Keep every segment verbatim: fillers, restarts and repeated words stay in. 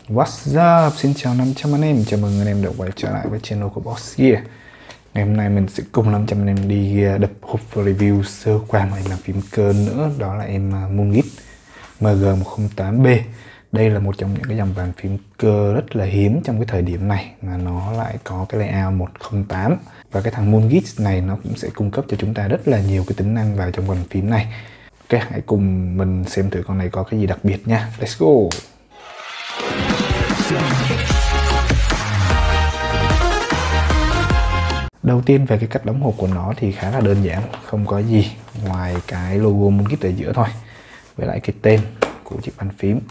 What's up? Xin chào năm trăm anh em, chào mừng anh em đã quay trở lại với channel của Boss Gear. Ngày hôm nay mình sẽ cùng năm trăm anh em đi đập hộp và review sơ qua một bàn phím cơ nữa, đó là em Moongit M G một không tám B. Đây là một trong những cái dòng bàn phím cơ rất là hiếm trong cái thời điểm này mà nó lại có cái layout một không tám. Và cái thằng Moongit này nó cũng sẽ cung cấp cho chúng ta rất là nhiều cái tính năng vào trong bàn phím này. Ok, hãy cùng mình xem thử con này có cái gì đặc biệt nha. Let's go! Đầu tiên về cái cách đóng hộp của nó thì khá là đơn giản, không có gì ngoài cái logo Moongit ở giữa thôi, với lại cái tên của chiếc bàn phím.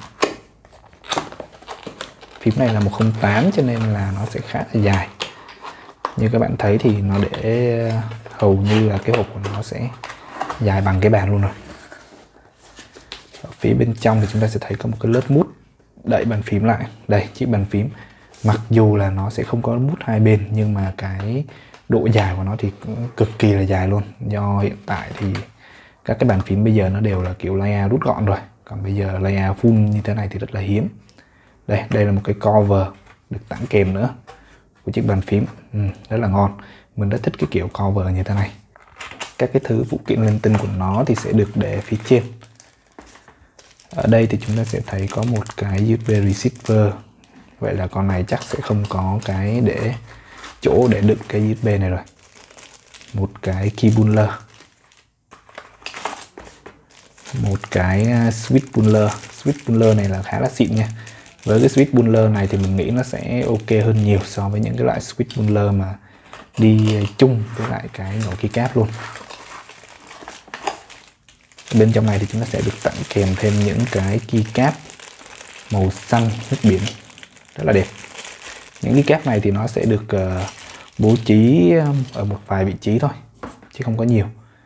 Phím này là một không tám cho nên là nó sẽ khá là dài. Như các bạn thấy thì nó để hầu như là cái hộp của nó sẽ dài bằng cái bàn luôn rồi. Ở phía bên trong thì chúng ta sẽ thấy có một cái lớp mút đậy bàn phím lại. Đây, chiếc bàn phím mặc dù là nó sẽ không có mút hai bên nhưng mà cái độ dài của nó thì cũng cực kỳ là dài luôn. Do hiện tại thì các cái bàn phím bây giờ nó đều là kiểu layout rút gọn rồi, còn bây giờ layout full như thế này thì rất là hiếm. Đây, đây là một cái cover được tặng kèm nữa của chiếc bàn phím, ừ, rất là ngon. Mình rất thích cái kiểu cover như thế này. Các cái thứ phụ kiện linh tinh của nó thì sẽ được để phía trên. Ở đây thì chúng ta sẽ thấy có một cái u ét bê receiver. Vậy là con này chắc sẽ không có cái để chỗ để đựng cái u ét bê này rồi. Một cái key puller, một cái switch puller. Switch puller này là khá là xịn nha. Với cái switch puller này thì mình nghĩ nó sẽ ok hơn nhiều so với những cái loại switch puller mà đi chung với lại cái nồi keycap luôn. Bên trong này thì chúng ta sẽ được tặng kèm thêm những cái keycap màu xanh nước biển rất là đẹp. Những keycap này thì nó sẽ được uh, bố trí ở một vài vị trí thôi chứ không có nhiều.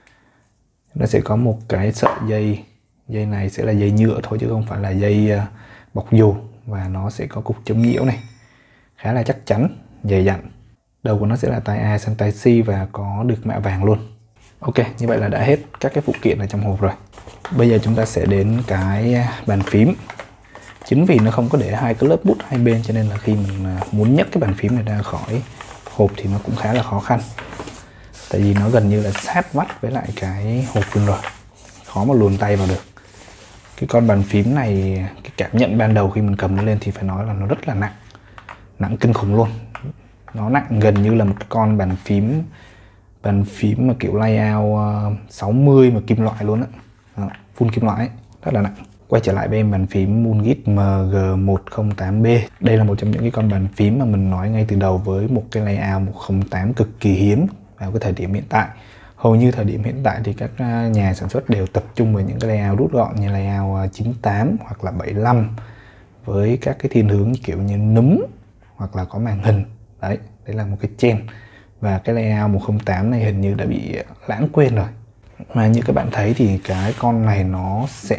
Nó sẽ có một cái sợi dây, dây này sẽ là dây nhựa thôi chứ không phải là dây uh, bọc dù, và nó sẽ có cục chống nhiễu này khá là chắc chắn, dày dặn. Đầu của nó sẽ là tai A sang tai C và có được mạ vàng luôn. Ok, như vậy là đã hết các cái phụ kiện ở trong hộp rồi. Bây giờ chúng ta sẽ đến cái bàn phím. Chính vì nó không có để hai cái lớp bút hai bên cho nên là khi mình muốn nhấc cái bàn phím này ra khỏi hộp thì nó cũng khá là khó khăn. Tại vì nó gần như là sát vách với lại cái hộp luôn rồi, khó mà luồn tay vào được. Cái con bàn phím này, cái cảm nhận ban đầu khi mình cầm nó lên thì phải nói là nó rất là nặng. Nặng kinh khủng luôn. Nó nặng gần như là một con bàn phím Bàn phím mà kiểu layout sáu mươi mà kim loại luôn á, full kim loại ấy, rất là nặng. Quay trở lại với em bàn phím Moongit M G một không tám B. Đây là một trong những cái con bàn phím mà mình nói ngay từ đầu với một cái layout một không tám cực kỳ hiếm vào cái thời điểm hiện tại. Hầu như thời điểm hiện tại thì các nhà sản xuất đều tập trung vào những cái layout rút gọn như layout chín tám hoặc là bảy lăm với các cái thiên hướng kiểu như núm hoặc là có màn hình. Đấy, đấy là một cái trend. Và cái layout một không tám này hình như đã bị lãng quên rồi. Mà như các bạn thấy thì cái con này nó sẽ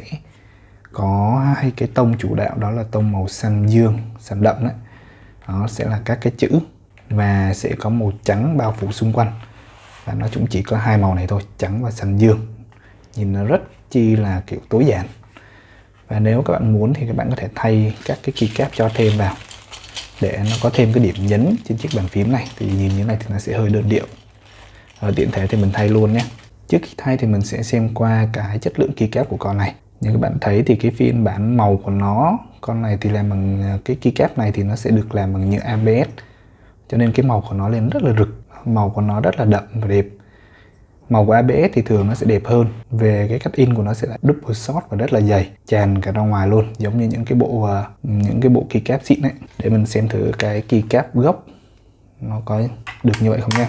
có hai cái tông chủ đạo, đó là tông màu xanh dương, xanh đậm đấy. Nó sẽ là các cái chữ và sẽ có màu trắng bao phủ xung quanh. Và nó cũng chỉ có hai màu này thôi, trắng và xanh dương. Nhìn nó rất chi là kiểu tối giản. Và nếu các bạn muốn thì các bạn có thể thay các cái keycap cho thêm vào để nó có thêm cái điểm nhấn trên chiếc bàn phím này. Thì nhìn như thế này thì nó sẽ hơi đơn điệu. Ở tiện thể thì mình thay luôn nhé. Trước khi thay thì mình sẽ xem qua cái chất lượng keycap của con này. Như các bạn thấy thì cái phiên bản màu của nó, con này thì làm bằng cái keycap này thì nó sẽ được làm bằng nhựa a bê ét, cho nên cái màu của nó lên rất là rực, màu của nó rất là đậm và đẹp. Màu của a bê ét thì thường nó sẽ đẹp hơn. Về cái cách in của nó sẽ là double shot và rất là dày, tràn cả ra ngoài luôn, giống như những cái bộ những cái bộ keycap xịn đấy. Để mình xem thử cái keycap gốc nó có được như vậy không nha.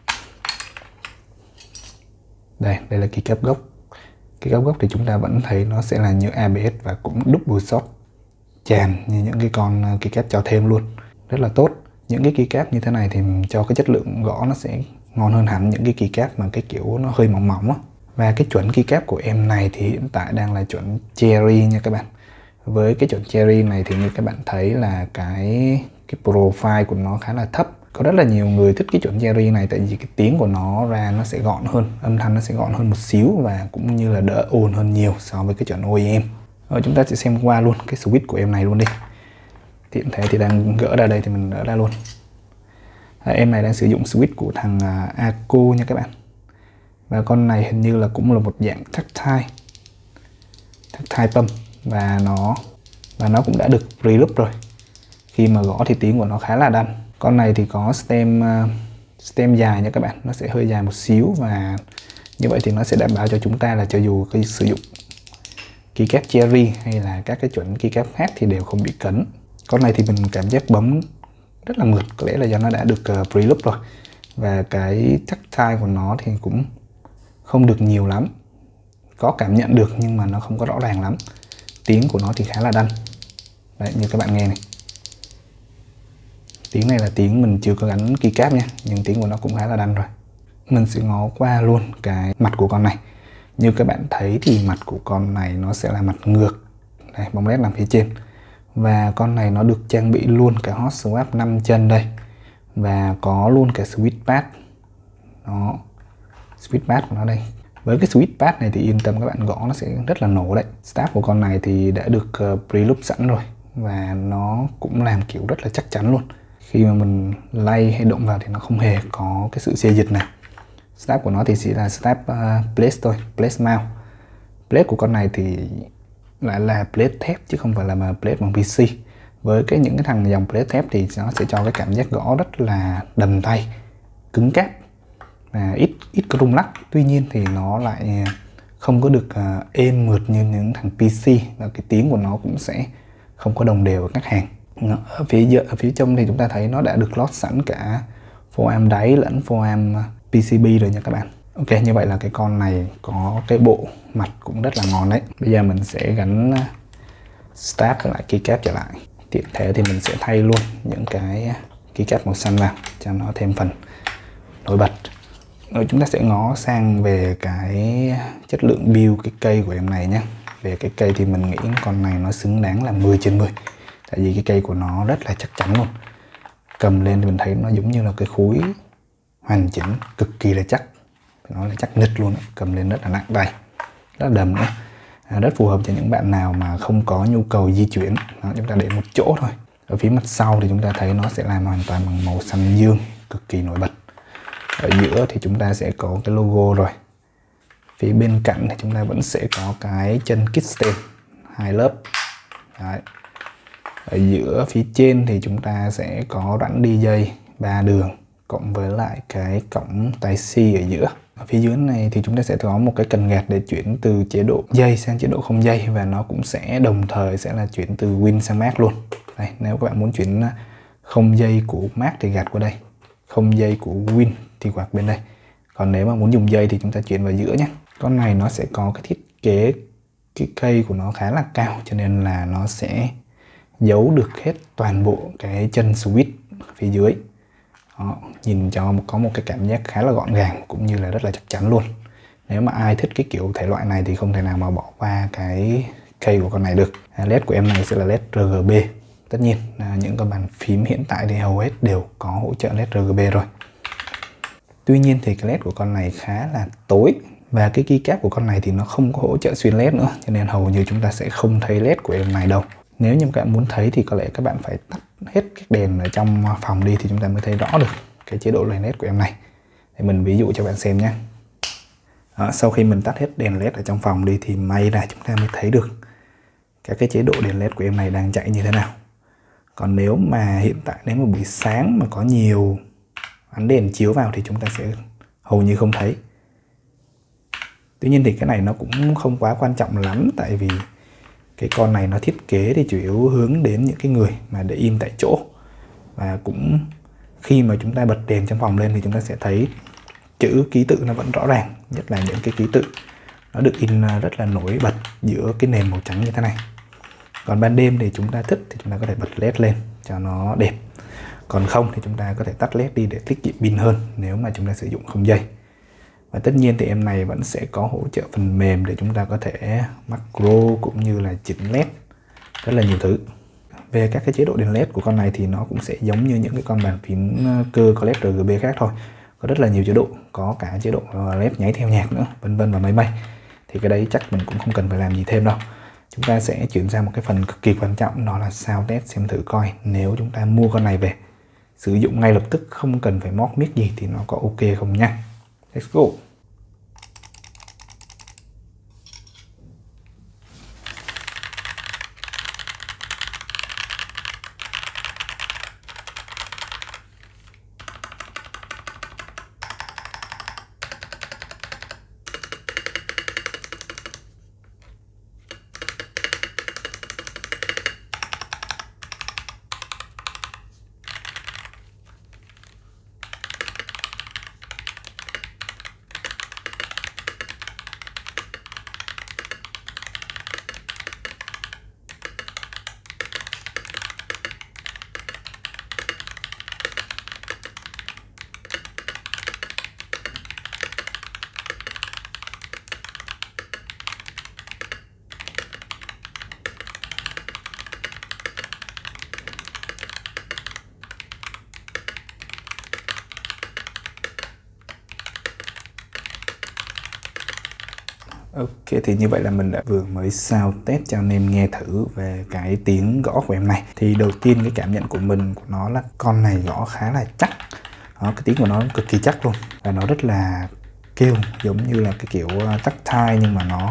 Đây, đây là keycap gốc. Cái góc gốc thì chúng ta vẫn thấy nó sẽ là nhựa a bê ét và cũng double shot, tràn như những cái con keycap cho thêm luôn. Rất là tốt. Những cái keycap như thế này thì cho cái chất lượng gõ nó sẽ ngon hơn hẳn những cái keycap mà cái kiểu nó hơi mỏng mỏng á. Và cái chuẩn keycap của em này thì hiện tại đang là chuẩn Cherry nha các bạn. Với cái chuẩn Cherry này thì như các bạn thấy là cái cái profile của nó khá là thấp. Có rất là nhiều người thích cái chuẩn Cherry này tại vì cái tiếng của nó ra nó sẽ gọn hơn, âm thanh nó sẽ gọn hơn một xíu và cũng như là đỡ ồn hơn nhiều so với cái chuẩn o e em. Rồi chúng ta sẽ xem qua luôn cái switch của em này luôn đi. Tiện thể thì đang gỡ ra đây thì mình gỡ ra luôn. À, em này đang sử dụng switch của thằng uh, Aco nha các bạn. Và con này hình như là cũng là một dạng tactile tactile pump, và nó và nó cũng đã được pre-loop rồi. Khi mà gõ thì tiếng của nó khá là đanh. Con này thì có stem uh, stem dài nha các bạn, nó sẽ hơi dài một xíu, và như vậy thì nó sẽ đảm bảo cho chúng ta là cho dù khi sử dụng keycap Cherry hay là các cái chuẩn keycap khác thì đều không bị cấn. Con này thì mình cảm giác bấm rất là mượt, có lẽ là do nó đã được uh, pre-loop rồi, và cái tactile của nó thì cũng không được nhiều lắm, có cảm nhận được nhưng mà nó không có rõ ràng lắm. Tiếng của nó thì khá là đanh. Đấy, như các bạn nghe này, tiếng này là tiếng mình chưa có gắn keycap nha, nhưng tiếng của nó cũng khá là đanh rồi. Mình sẽ ngó qua luôn cái mặt của con này. Như các bạn thấy thì mặt của con này nó sẽ là mặt ngược. Đây, bóng led nằm phía trên. Và con này nó được trang bị luôn cả hot swap năm chân đây, và có luôn cả switch pad. Đó, switch pad của nó đây. Với cái switch pad này thì yên tâm các bạn, gõ nó sẽ rất là nổ đấy. Start của con này thì đã được pre-loop sẵn rồi, và nó cũng làm kiểu rất là chắc chắn luôn. Khi mà mình lay hay động vào thì nó không hề có cái sự xê dịch nào. Start của nó thì chỉ là start uh, plate thôi, plate mount. Plate của con này thì lại là plate thép chứ không phải là mà plate bằng pê xê. Với cái những cái thằng dòng plate thép thì nó sẽ cho cái cảm giác gõ rất là đầm tay, cứng cáp, và ít ít có rung lắc. Tuy nhiên thì nó lại không có được uh, êm mượt như những thằng pê xê, và cái tiếng của nó cũng sẽ không có đồng đều với các hàng. Ở phía giữa, ở phía trong thì chúng ta thấy nó đã được lót sẵn cả phô am đáy lẫn phô am pê xê bê rồi nha các bạn. Ok, như vậy là cái con này có cái bộ mặt cũng rất là ngon đấy. Bây giờ mình sẽ gắn start lại keycap trở lại. Tiện thể thì mình sẽ thay luôn những cái keycap màu xanh vào cho nó thêm phần nổi bật. Rồi chúng ta sẽ ngó sang về cái chất lượng build cái cây của em này nhé. Về cái cây thì mình nghĩ con này nó xứng đáng là mười trên mười. Tại vì cái cây của nó rất là chắc chắn luôn. Cầm lên thì mình thấy nó giống như là cái khối hoàn chỉnh, cực kỳ là chắc. Nó là chắc nịch luôn, cầm lên rất là nặng tay, rất là đầm nữa. À, rất phù hợp cho những bạn nào mà không có nhu cầu di chuyển. Đó, chúng ta để một chỗ thôi. Ở phía mặt sau thì chúng ta thấy nó sẽ làm hoàn toàn bằng màu xanh dương, cực kỳ nổi bật. Ở giữa thì chúng ta sẽ có cái logo rồi. Phía bên cạnh thì chúng ta vẫn sẽ có cái chân kickstand hai lớp. Đấy. Ở giữa phía trên thì chúng ta sẽ có rãnh đi dây ba đường cộng với lại cái cổng Type-C ở giữa. Ở phía dưới này thì chúng ta sẽ có một cái cần gạt để chuyển từ chế độ dây sang chế độ không dây, và nó cũng sẽ đồng thời sẽ là chuyển từ Win sang Max luôn. Đây, nếu các bạn muốn chuyển không dây của Max thì gạt qua đây, không dây của Win thì quạt bên đây. Còn nếu mà muốn dùng dây thì chúng ta chuyển vào giữa nhé. Con này nó sẽ có cái thiết kế cái cây của nó khá là cao, cho nên là nó sẽ giấu được hết toàn bộ cái chân switch phía dưới. Đó, nhìn cho có một cái cảm giác khá là gọn gàng cũng như là rất là chắc chắn luôn. Nếu mà ai thích cái kiểu thể loại này thì không thể nào mà bỏ qua cái cây của con này được. led của em này sẽ là led rờ giê bê. Tất nhiên những con bàn phím hiện tại thì hầu hết đều có hỗ trợ led rờ giê bê rồi. Tuy nhiên thì cái led của con này khá là tối, và cái keycap của con này thì nó không có hỗ trợ xuyên led nữa, cho nên hầu như chúng ta sẽ không thấy led của em này đâu. Nếu như các bạn muốn thấy thì có lẽ các bạn phải tắt hết các đèn ở trong phòng đi thì chúng ta mới thấy rõ được cái chế độ đèn led của em này. Để mình ví dụ cho bạn xem nhé. Đó, sau khi mình tắt hết đèn led ở trong phòng đi thì may là chúng ta mới thấy được các cái chế độ đèn led của em này đang chạy như thế nào. Còn nếu mà hiện tại nếu mà buổi sáng mà có nhiều ánh đèn chiếu vào thì chúng ta sẽ hầu như không thấy. Tuy nhiên thì cái này nó cũng không quá quan trọng lắm, tại vì cái con này nó thiết kế thì chủ yếu hướng đến những cái người mà để im tại chỗ. Và cũng khi mà chúng ta bật đèn trong phòng lên thì chúng ta sẽ thấy chữ ký tự nó vẫn rõ ràng, nhất là những cái ký tự nó được in rất là nổi bật giữa cái nền màu trắng như thế này. Còn ban đêm thì chúng ta thích thì chúng ta có thể bật led lên cho nó đẹp. Còn không thì chúng ta có thể tắt led đi để tiết kiệm pin hơn nếu mà chúng ta sử dụng không dây. Và tất nhiên thì em này vẫn sẽ có hỗ trợ phần mềm để chúng ta có thể macro cũng như là chỉnh led rất là nhiều thứ. Về các cái chế độ đèn led của con này thì nó cũng sẽ giống như những cái con bàn phím cơ có led rờ giê bê khác thôi. Có rất là nhiều chế độ, có cả chế độ led nháy theo nhạc nữa, vân vân và mấy mây. Thì cái đấy chắc mình cũng không cần phải làm gì thêm đâu. chúng ta sẽ chuyển sang một cái phần cực kỳ quan trọng, đó là sound test xem thử coi nếu chúng ta mua con này về sử dụng ngay lập tức không cần phải móc mic gì thì nó có ok không nha. Let's go. Ok, thì như vậy là mình đã vừa mới sound test cho anh em nghe thử về cái tiếng gõ của em này. Thì đầu tiên cái cảm nhận của mình của nó là con này gõ khá là chắc. Đó, cái tiếng của nó cực kỳ chắc luôn. Và nó rất là kêu giống như là cái kiểu tactile nhưng mà nó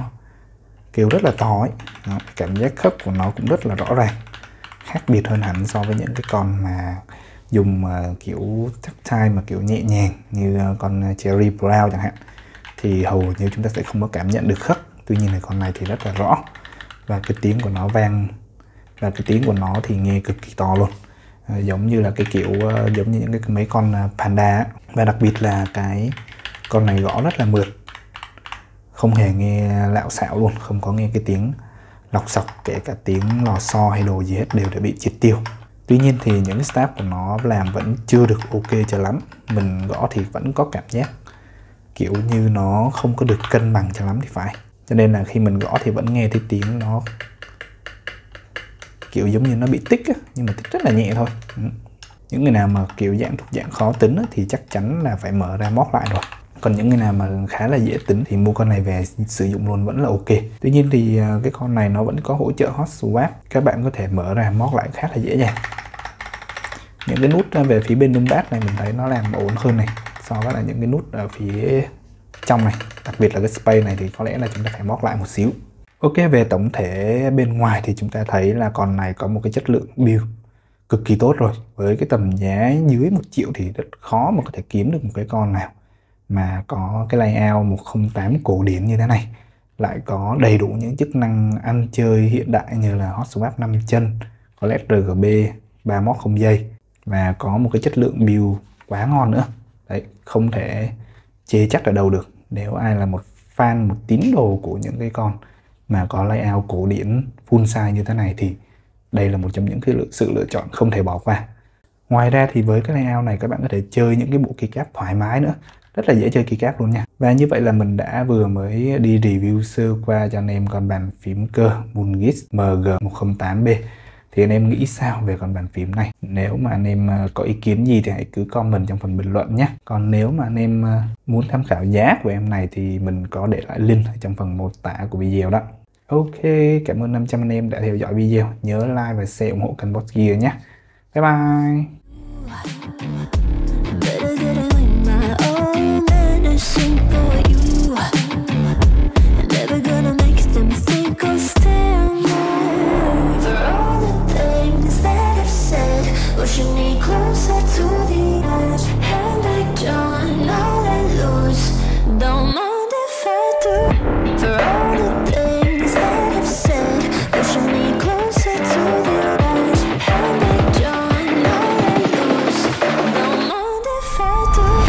kêu rất là to ấy. Đó, cảm giác khớp của nó cũng rất là rõ ràng. Khác biệt hơn hẳn so với những cái con mà dùng uh, kiểu tactile mà kiểu nhẹ nhàng như con Cherry Brown chẳng hạn. Thì hầu như chúng ta sẽ không có cảm nhận được khớp. Tuy nhiên là con này thì rất là rõ. Và cái tiếng của nó vang, và cái tiếng của nó thì nghe cực kỳ to luôn. À, giống như là cái kiểu uh, giống như những cái mấy con uh, Panda á. Và đặc biệt là cái con này gõ rất là mượt, không hề nghe lạo xạo luôn, không có nghe cái tiếng lọc sọc, kể cả tiếng lò xo hay đồ gì hết đều đã bị triệt tiêu. Tuy nhiên thì những cái stab của nó làm vẫn chưa được ok cho lắm. Mình gõ thì vẫn có cảm giác kiểu như nó không có được cân bằng cho lắm thì phải. Cho nên là khi mình gõ thì vẫn nghe thấy tiếng nó kiểu giống như nó bị tích á, nhưng mà tích rất là nhẹ thôi. Những người nào mà kiểu dạng thuộc dạng khó tính á, thì chắc chắn là phải mở ra móc lại rồi. Còn những người nào mà khá là dễ tính thì mua con này về sử dụng luôn vẫn là ok. Tuy nhiên thì cái con này nó vẫn có hỗ trợ hot swap. Các bạn có thể mở ra móc lại khá là dễ dàng. Những cái nút về phía bên num pad này mình thấy nó làm ổn hơn này so với là những cái nút ở phía trong này. Đặc biệt là cái space này thì có lẽ là chúng ta phải móc lại một xíu. Ok, về tổng thể bên ngoài thì chúng ta thấy là con này có một cái chất lượng build cực kỳ tốt rồi. Với cái tầm giá dưới một triệu thì rất khó mà có thể kiếm được một cái con nào mà có cái layout một không tám cổ điển như thế này, lại có đầy đủ những chức năng ăn chơi hiện đại như là hot swap năm chân, có led rờ giê bê, ba móc không dây và có một cái chất lượng build quá ngon nữa. Đấy, không thể chê chắc ở đâu được. Nếu ai là một fan, một tín đồ của những cái con mà có layout cổ điển full size như thế này thì đây là một trong những cái sự lựa chọn không thể bỏ qua. Ngoài ra thì với cái layout này các bạn có thể chơi những cái bộ keycap thoải mái nữa. Rất là dễ chơi keycap luôn nha. Và như vậy là mình đã vừa mới đi review sơ qua cho anh em con bàn phím cơ Moongis M G một không tám B. Thì anh em nghĩ sao về con bàn phím này? Nếu mà anh em có ý kiến gì thì hãy cứ comment trong phần bình luận nhé. Còn nếu mà anh em muốn tham khảo giá của em này thì mình có để lại link ở trong phần mô tả của video đó. Ok, cảm ơn năm trăm anh em đã theo dõi video. Nhớ like và share ủng hộ kênh Boss Gear nhé. Bye bye. Pushing me closer to the edge, and I don't know let loose. Don't mind if I do. For all the things that I've said, pushing me closer to the edge, and I don't know let loose. Don't mind if I do.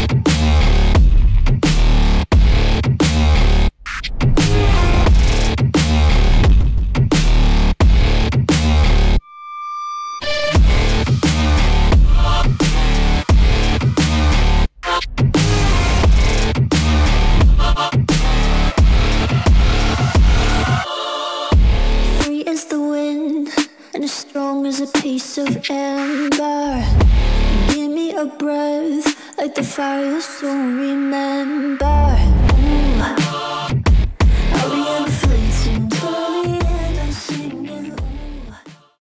As a piece of amber, give me a breath like the fire you'll soon remember.